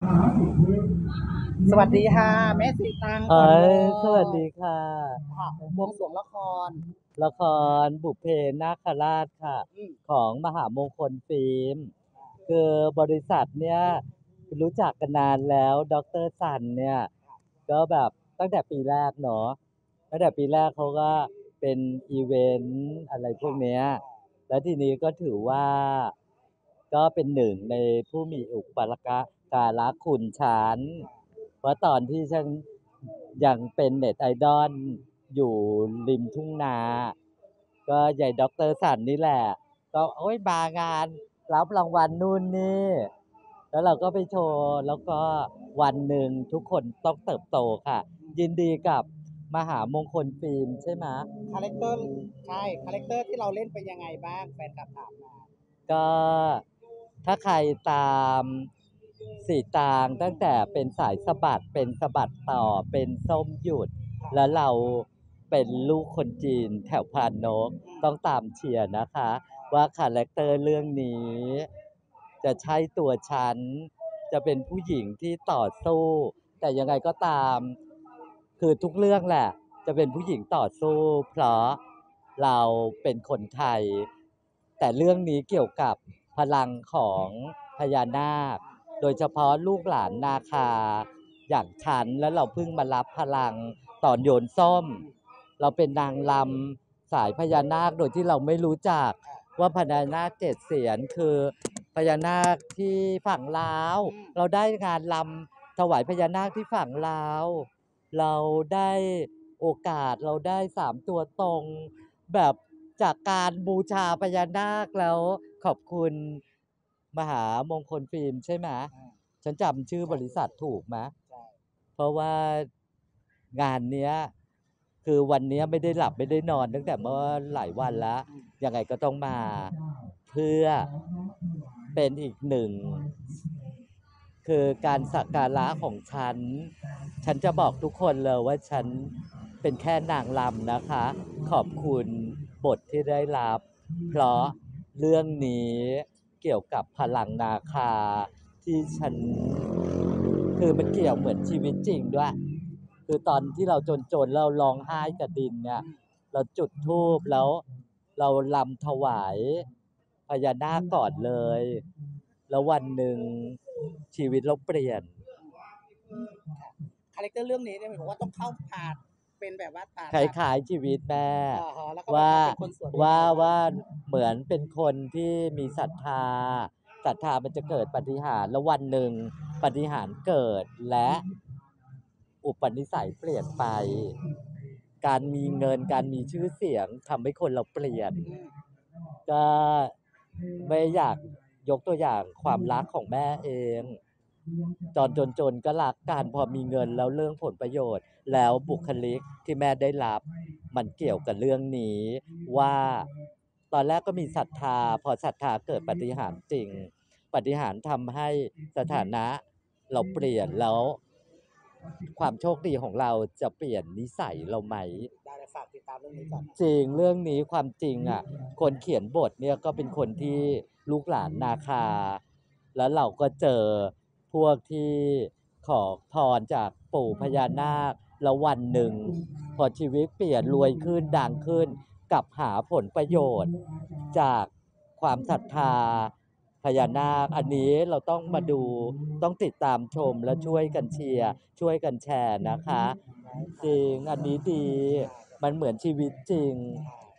สวัสดีค่ะแม่สีตังเอ้ก่อนเลสวัสยดีค่ะค่ะบวงสรวงละครละครบุพเพนาคราชค่ะอืมของมหามงคลฟิล์มคือบริษัทเนี่ยรู้จักกันนานแล้วดรสันเนี่ยก็แบบตั้งแต่ปีแรกเนาะตั้งแต่ปีแรกเขาก็เป็นอีเวนต์อะไรพวกเนี้ยแล้วทีนี้ก็ถือว่าก็เป็นหนึ่งในผู้มีอุปการะคุณฉันเพราะตอนที่ฉันยังเป็นเน็ตไอดอลอยู่ริมทุ่งนาก็ใหญ่ด็อกเตอร์สันนี่แหละก็โอ้ยมางานรับรางวัลนู่นนี่แล้วเราก็ไปโชว์แล้วก็วันหนึ่งทุกคนต้องเติบโตค่ะยินดีกับมหามงคลฟิล์มใช่ไหมคาแรคเตอร์ใช่คาแรคเตอร์ที่เราเล่นเป็นยังไงบ้างแฟนคลับถามมาก็ถ้าใครตามสีตางตั้งแต่เป็นสายสะบัดเป็นสะบัดต่อเป็นส้มหยุดแล้วเราเป็นลูกคนจีนแถวพรานนกต้องตามเชียร์นะคะว่าคาแรคเตอร์เรื่องนี้จะใช่ตัวฉันจะเป็นผู้หญิงที่ต่อสู้แต่ยังไงก็ตามคือทุกเรื่องแหละจะเป็นผู้หญิงต่อสู้เพราะเราเป็นคนไทย แต่เรื่องนี้เกี่ยวกับพลังของพญานาคโดยเฉพาะลูกหลานนาคาอย่างฉันแล้วเราเพิ่งมารับพลังตอนโยนส้มเราเป็นนางลำสายพญานาคโดยที่เราไม่รู้จักว่าพญานาคเจ็ดเสียนคือพญานาคที่ฝั่งลาวเราได้งานลำถวายพญานาคที่ฝั่งลาวเราได้โอกาสเราได้สามตัวตรง แบบจากการบูชาพญานาคแล้วขอบคุณมหามงคลฟิล์มใช่ไหมฉันจำชื่อบริษัทถูกไหมใช่เพราะว่างานเนี้ยคือวันเนี้ยไม่ได้หลับไม่ได้นอนตั้งแต่เมื่อหลายวันแล้วยังไงก็ต้องมาเพื่อเป็นอีกหนึ่งคือการสักการะของฉันฉันจะบอกทุกคนเลยว่าฉันเป็นแค่นางรำนะคะขอบคุณบทที่ได้รับเพราะเรื่องนี้เกี่ยวกับพลังนาคาที่ฉันคือมันเกี่ยวเหมือนชีวิตจริงด้วยคือตอนที่เราจนๆเราร้องไห้กับดินเนี่ยเราจุดธูปแล้วเรารำถวายพญานาคก่อนเลยแล้ววันหนึ่งชีวิตเราเปลี่ยนคาแรคเตอร์เรื่องนี้เนี่ยเห็นบอกว่าต้องเข้าผ่านเป็นแบบว่าคล้ายๆชีวิตแม่แล้วก็แบบว่าว่าเป็นคนสวนเป็นว่ายังไงบ้างว่าเหมือนเป็นคนที่มีศรัทธาศรัทธามันจะเกิดปาฏิหาริย์แล้ววันหนึ่งปาฏิหาริย์เกิดและอุปนิสัยเปลี่ยนไปการมีเงินการมีชื่อเสียงทำให้คนเราเปลี่ยนก็ไม่อยากยกตัวอย่างความรักของแม่เองตอนจนๆก็รักกันพอมีเงินแล้วเรื่องผลประโยชน์แล้วบุคลิกที่แม่ได้รับ มันเกี่ยวกับเรื่องนี้ว่าตอนแรกก็มีศรัทธาพอศรัทธาเกิดปาฏิหาริย์จริงปาฏิหาริย์ทำให้สถานะเราเปลี่ยนแล้วความโชคดีของเราจะเปลี่ยนนิสัยเราไหมได้เลยฝากติดตามเรื่องนี้ก่อนจริงเรื่องนี้ความจริงอ่ะคนเขียนบทเนี่ยก็เป็นคนที่ลูกหลานนาคาแล้วเราก็เจอพวกที่ขอพรจากปู่พญานาคแล้ววันหนึ่ง พอชีวิตเปลี่ยนรวยขึ้นดังขึ้นกลับหาผลประโยชน์จากความศรัทธาพญานาคอันนี้เราต้องมาดูต้องติดตามชมและช่วยกันเชียร์ช่วยกันแชร์นะคะจริงอันนี้ดีมันเหมือนชีวิตจริง